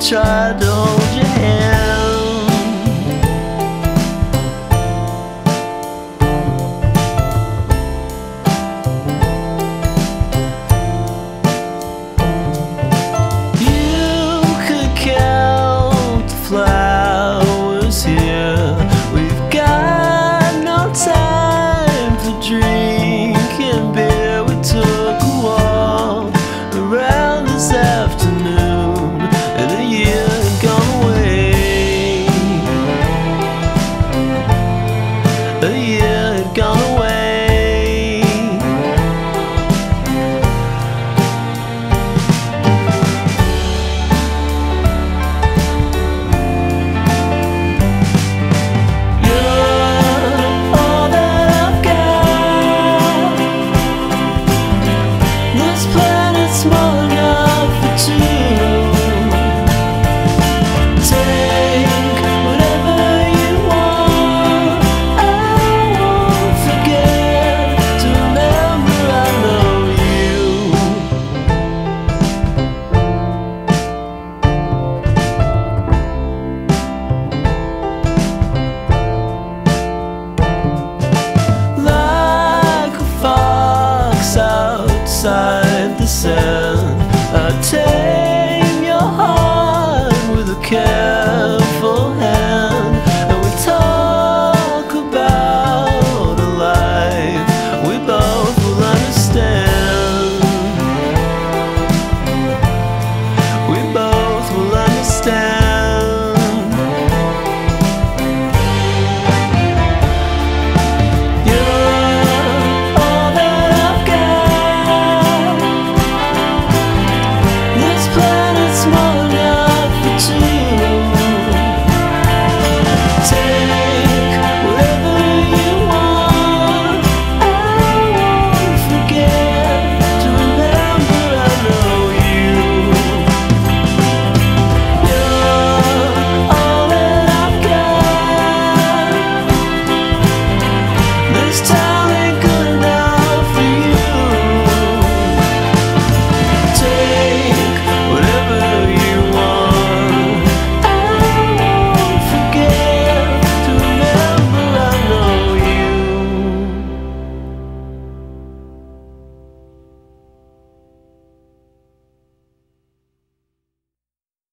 tried to hold your hand. You could count the flowers here. We've got no time for drinking beer. We took a walk around this afternoon, and a year had gone away. A year had gone away. Small enough for two. Take whatever you want. I won't forget to remember I know you. Like a fox outside the sand, I tame your heart with a careful hand.